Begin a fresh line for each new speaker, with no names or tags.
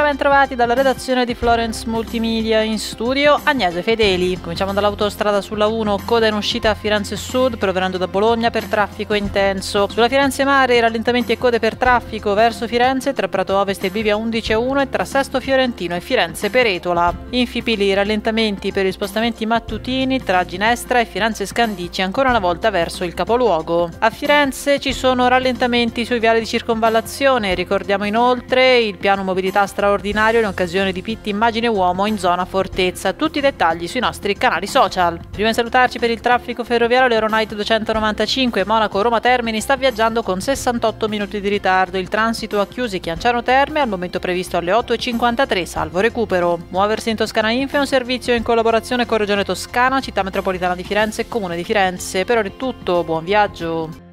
bentrovati dalla redazione di Florence Multimedia, in studio Agnese Fedeli. Cominciamo dall'autostrada sulla 1, coda in uscita a Firenze Sud provenendo da Bologna per traffico intenso. Sulla Firenze Mare rallentamenti e code per traffico verso Firenze tra Prato Ovest e Bivia 11-1 e tra Sesto Fiorentino e Firenze Peretola. In Fipili rallentamenti per gli spostamenti mattutini tra Ginestra e Firenze Scandicci ancora una volta verso il capoluogo. A Firenze ci sono rallentamenti sui viali di circonvallazione. Ricordiamo inoltre il piano mobilità straordinario in occasione di Pitti Immagine Uomo in zona Fortezza. Tutti i dettagli sui nostri canali social. Prima di salutarci, per il traffico ferroviario, l'Euronight 295 Monaco-Roma Termini sta viaggiando con 68 minuti di ritardo. Il transito a Chiusi Chianciano Terme al momento previsto alle 8:53 salvo recupero. Muoversi in Toscana Info è un servizio in collaborazione con Regione Toscana, Città Metropolitana di Firenze e Comune di Firenze. Per ora è tutto, buon viaggio!